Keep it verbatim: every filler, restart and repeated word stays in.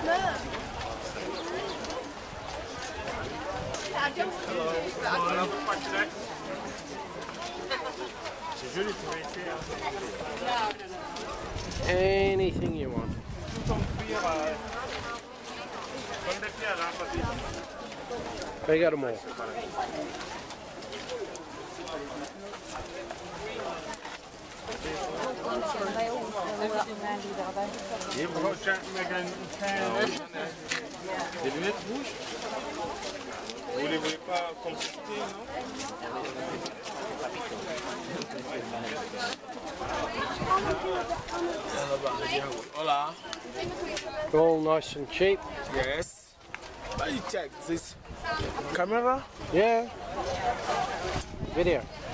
C'est joli, tu vas essayer. Anything you want. Tout en cuir. Comme des pierres, hein, Patrick. They got them all. Des lunettes rouges. Vous les voulez pas compliquer, non? Hola. All nice and cheap. Yes. But you check this camera. Yeah. Video.